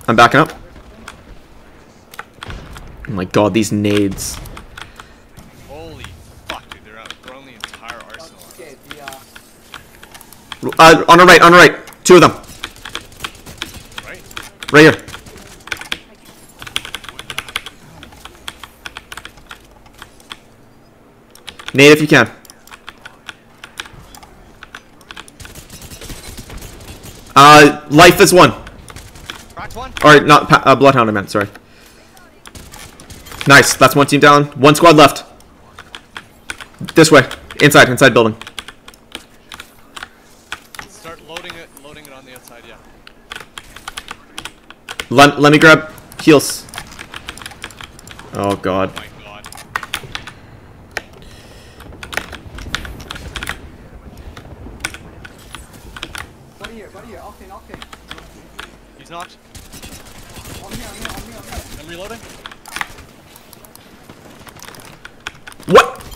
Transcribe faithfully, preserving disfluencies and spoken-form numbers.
I'm backing up. Oh my god, these nades. Holy fuck, dude, they're out throwing the entire arsenal. Uh, on our right, on our right. Two of them. Right? Right here. Nade if you can. Uh, life is one. Cracked one? Or not, uh, Bloodhound I meant, sorry. Nice, that's one team down. One squad left. This way. Inside, inside building. Start loading it, loading it on the outside, yeah. Let, let me grab heals. Oh god. Oh my god. Buddy here, buddy here, octane, octane. He's knocked. On me, on me, on me, on me. I'm reloading. What?